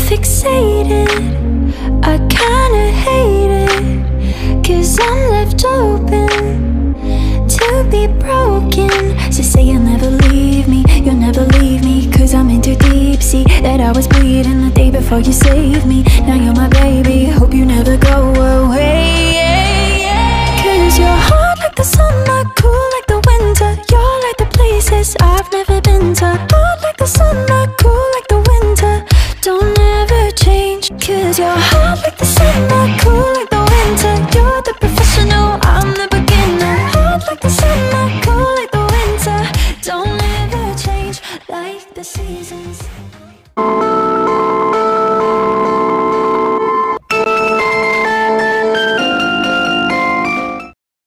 fixated, I kinda hate it, 'cause I'm left open to be broken. So say you'll never leave me, you'll never leave me, 'cause I'm in too deep. See that I was bleeding the day before you saved me. Now you're my baby, hope you never go away. 'Cause you're hot like the summer, cool like the winter. You're like the places I've never been to. Hot like the summer, cool like the winter. Don't ever change, 'cause you're hot like the summer,